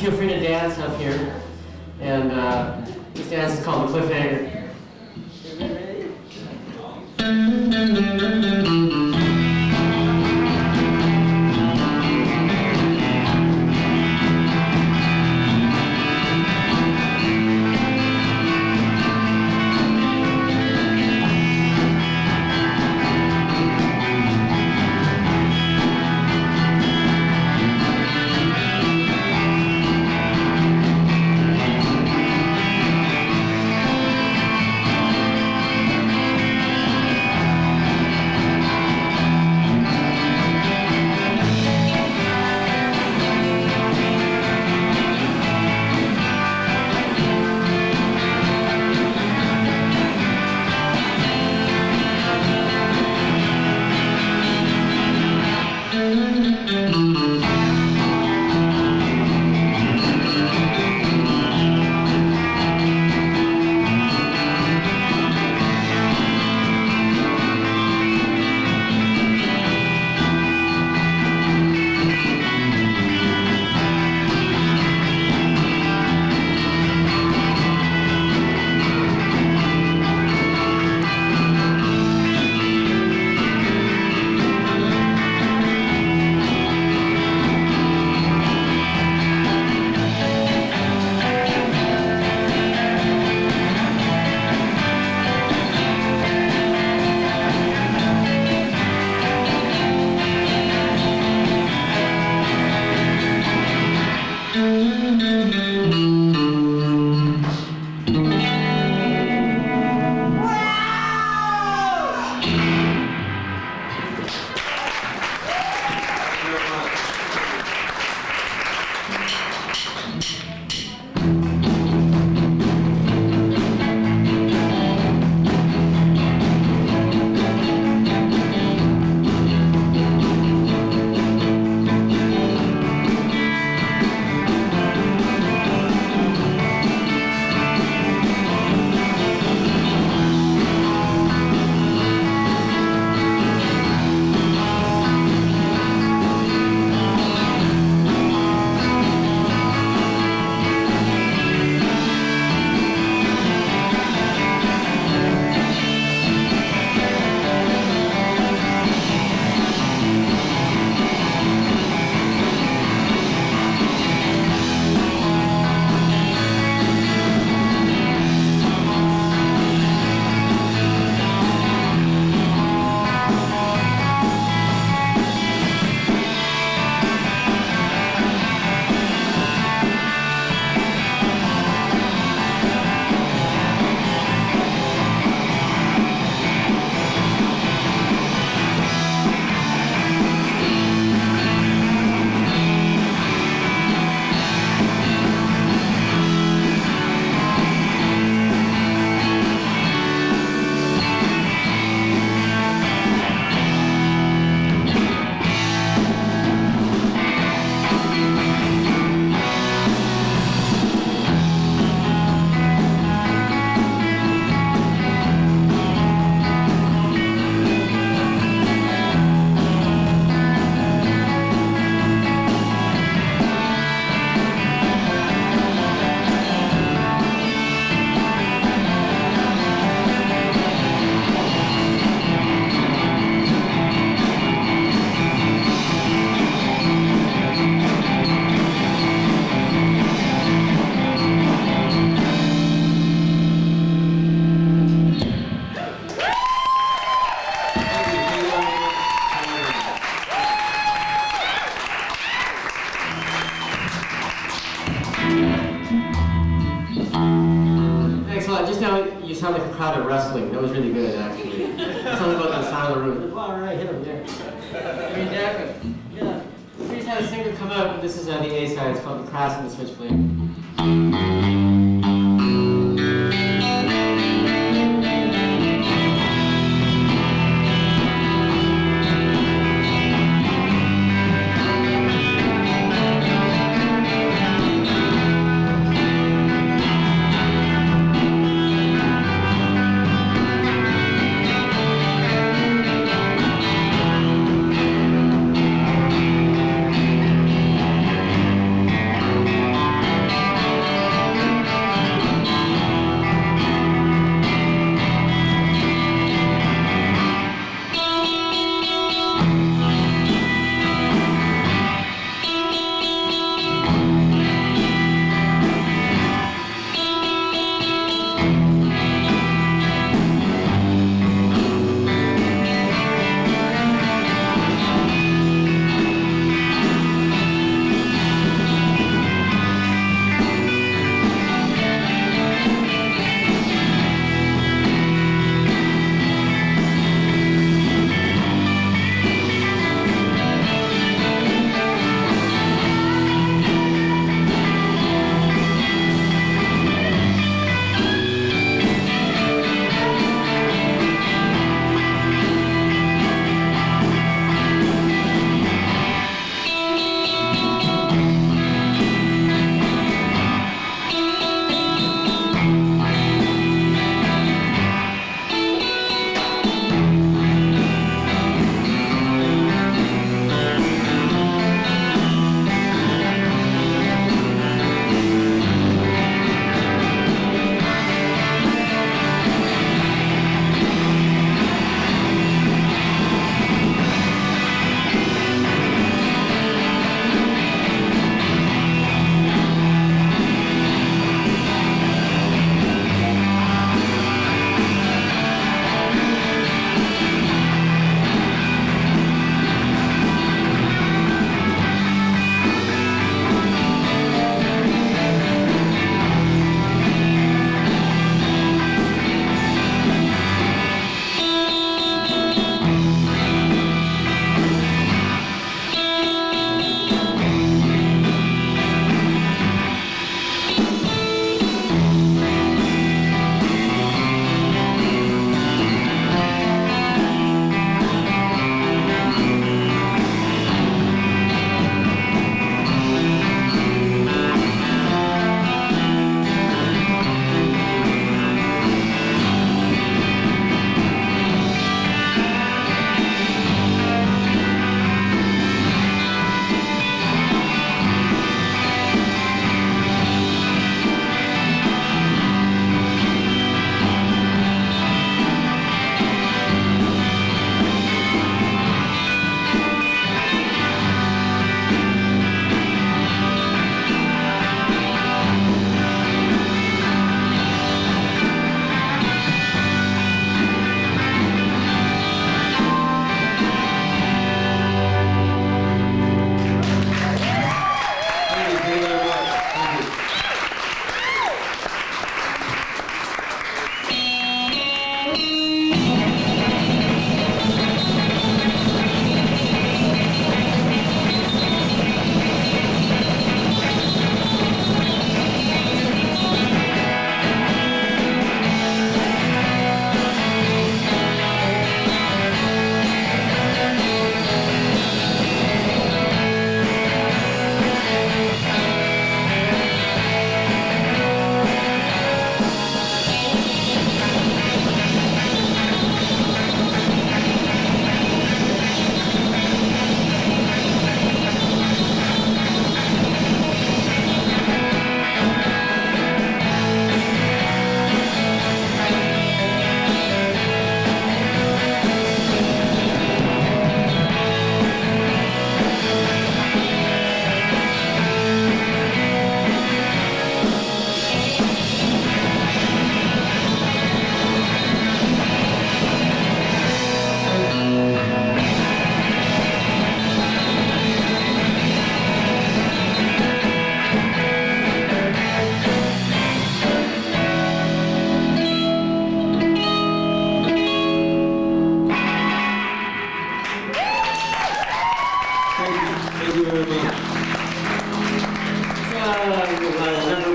feel free to dance up here. And this dance is called the Cliffhanger. Just now, you sound like a crowd of wrestling. That was really good, actually. Something about the sound of the room. All right, hit him there. Yeah. We just had a singer come out. This is the A side. It's called The Crass and the Switchblade.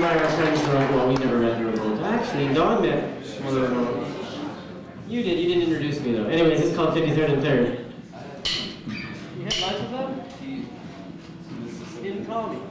why our friends are like, well, we never met in a remote. Actually, Don met one of the remote. You did. You didn't introduce me though. Anyways, it's called 53rd and 3rd. You had lunch with them? You didn't call me.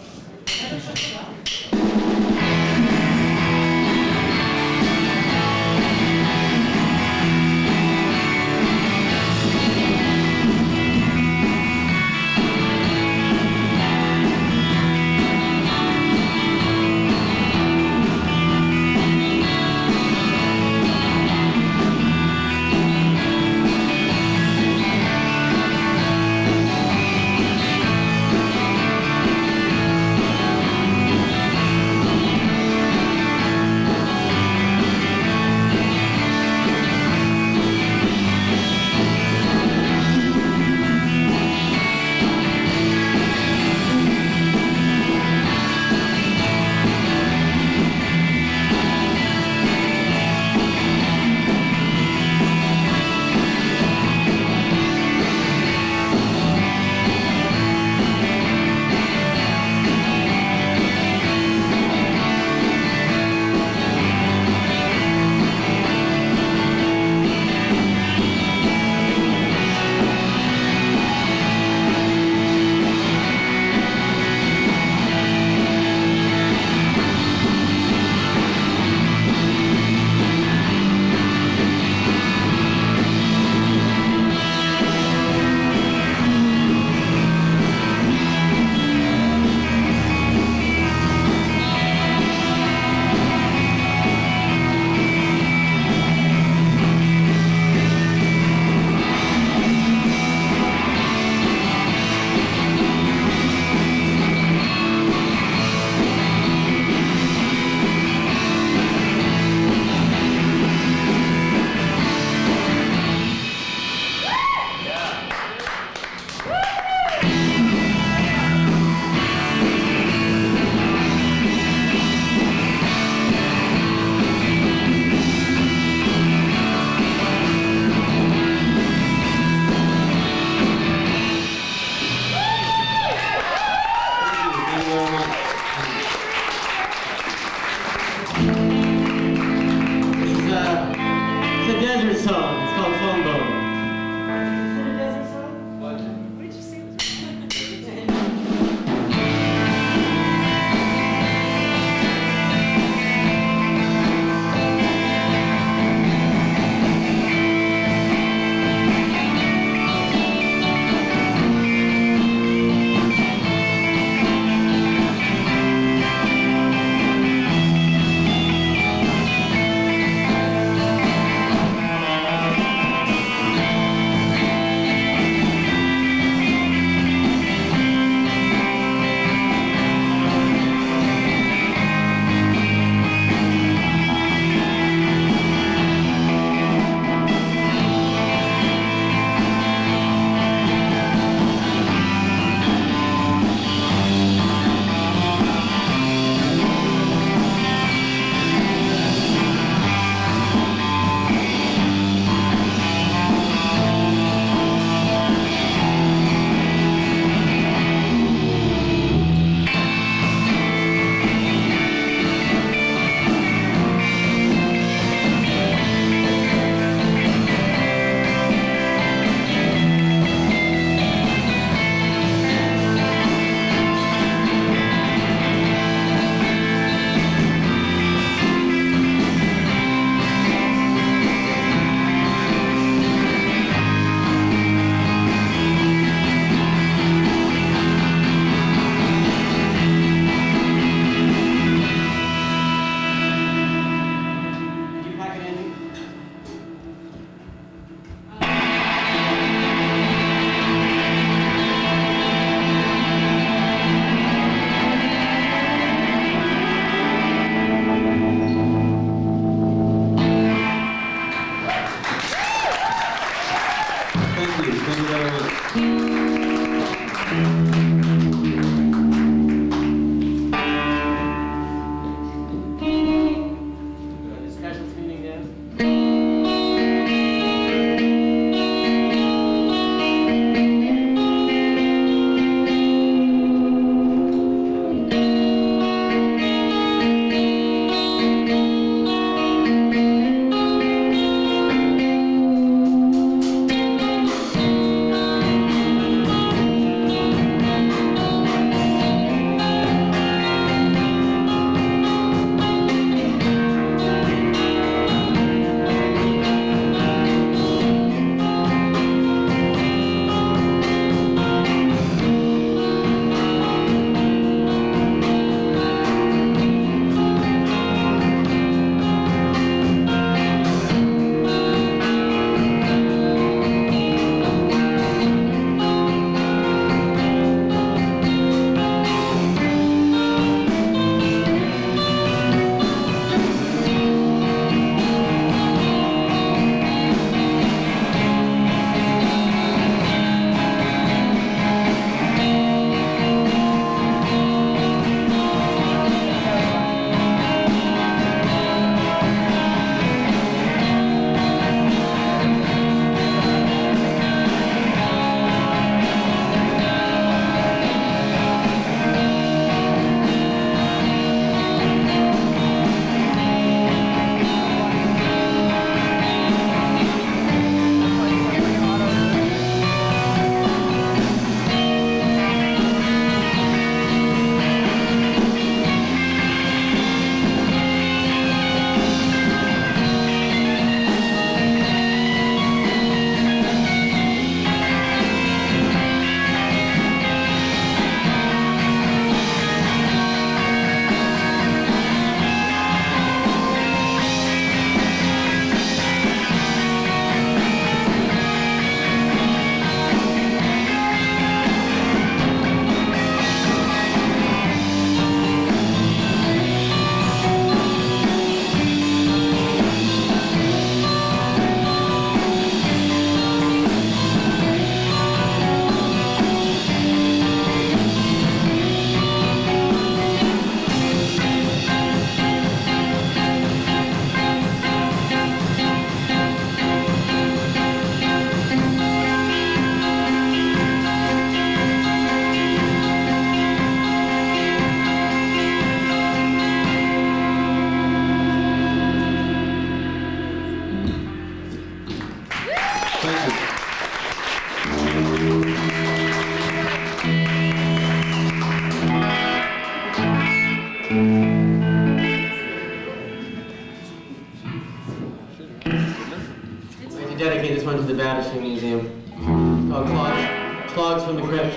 Dedicate this one to the Battersea Museum. Called Clogs from the Crypt.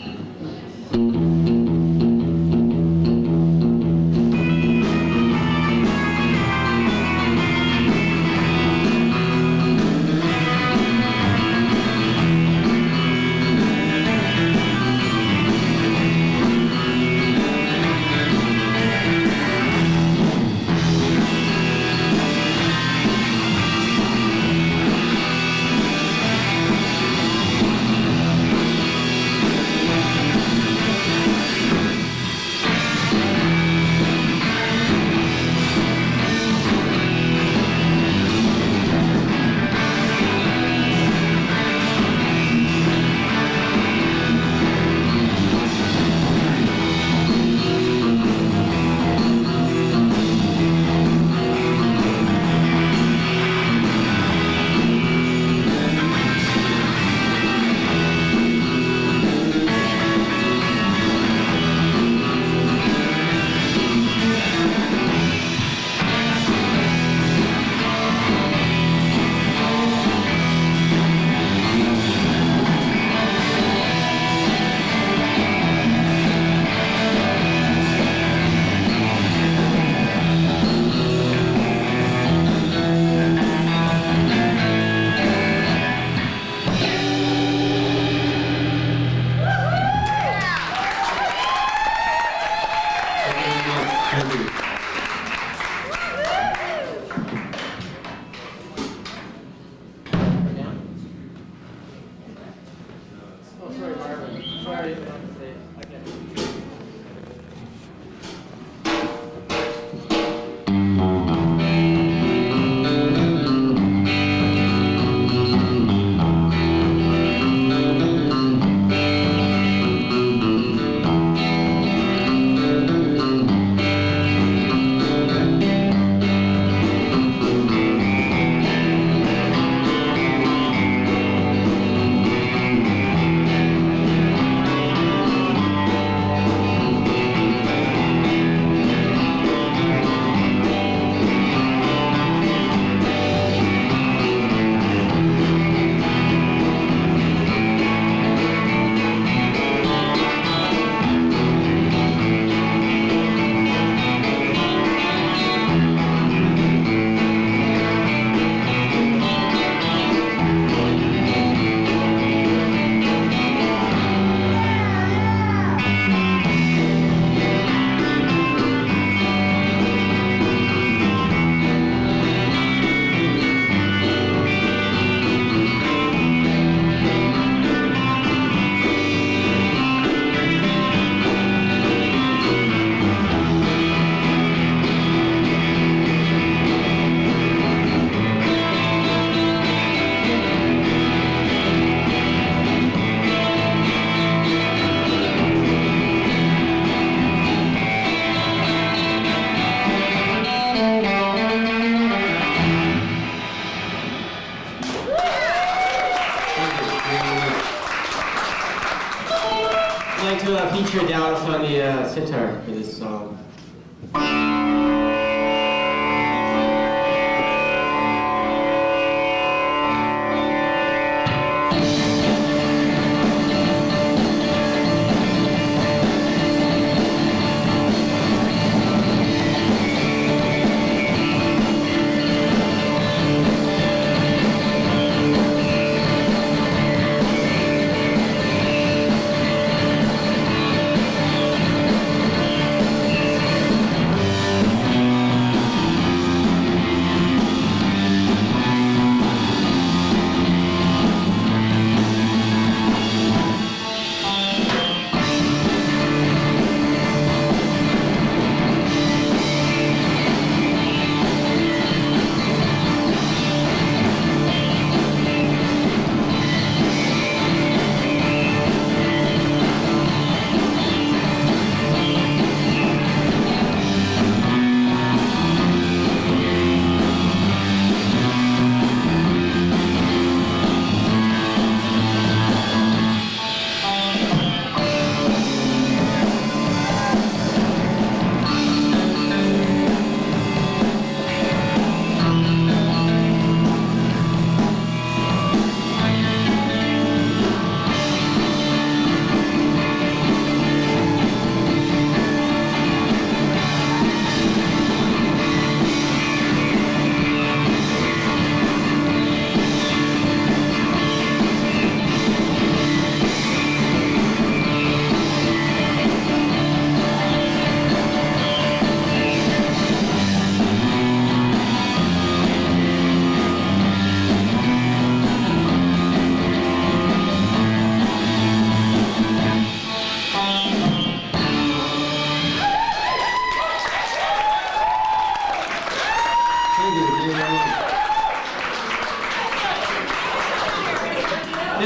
I'd like to feature Dallas on the sitar for this song.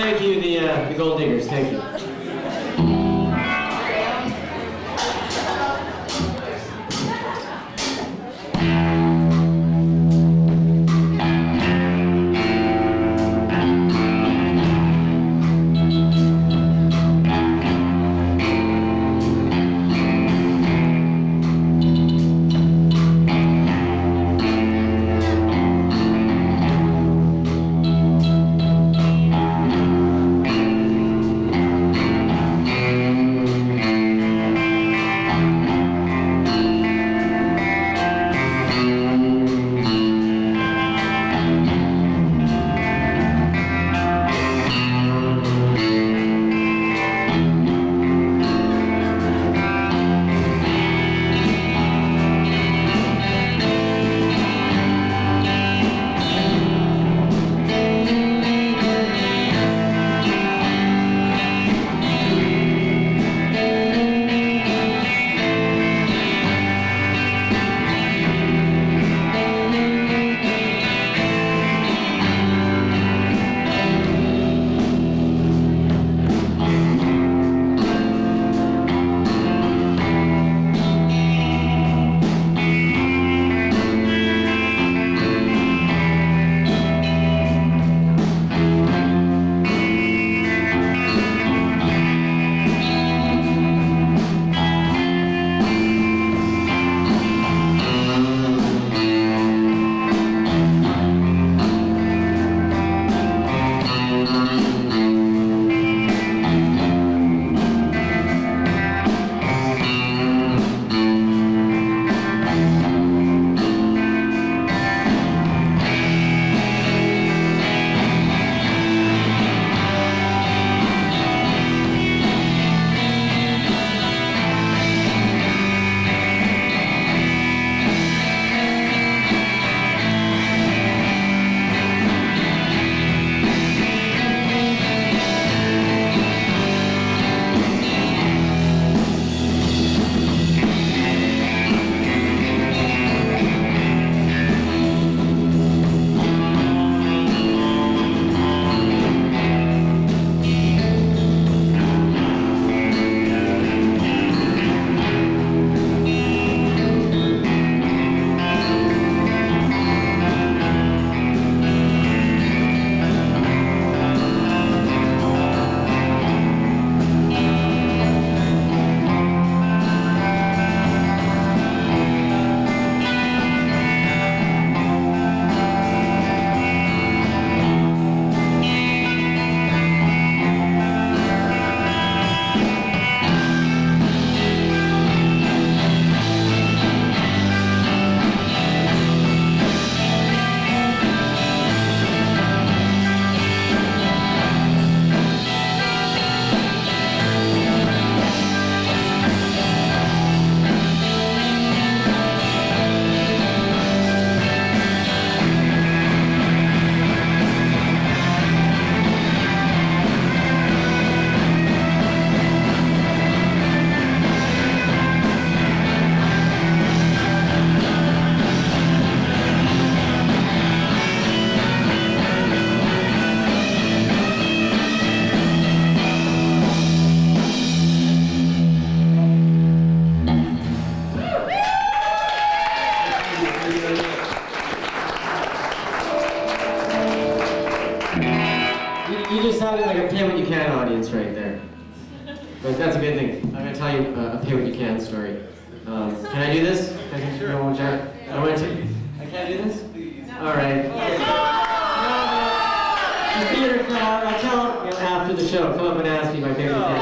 thank you, the Gold Diggers. Thank you. sounded like a pay what you can audience right there. But that's a good thing. I'm going to tell you a pay what you can story. Can I do this? Sure. I can't do this? No. All right. The theater crowd, I'll tell them after the show. Come up and ask me my pay what you can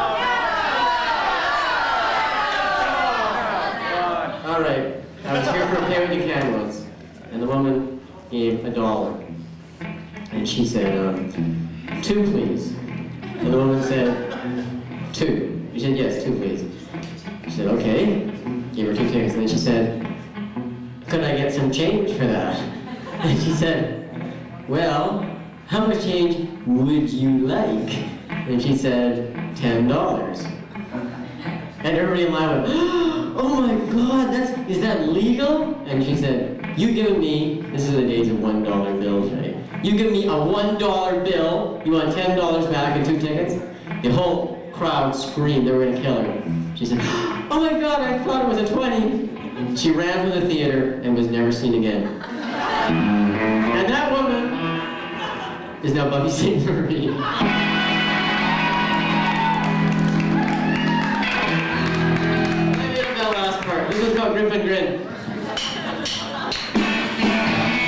story. All right. I was here for a pay what you can once, and the woman gave $1. And she said, 2 please. And the woman said, 2. She said, yes, 2 please. She said, okay. Gave her 2 tickets. And then she said, could I get some change for that? And she said, well, how much change would you like? And she said, $10. And everybody in line went, oh my God, is that legal? And she said, you given me, this is the days of $1 bills, right? You give me a $1 bill, you want $10 back and 2 tickets? The whole crowd screamed they were going to kill her. She said, oh my God, I thought it was a 20. She ran from the theater and was never seen again. And that woman is now Buffy St. Marie. Let me get that last part. This is called Grip and Grin.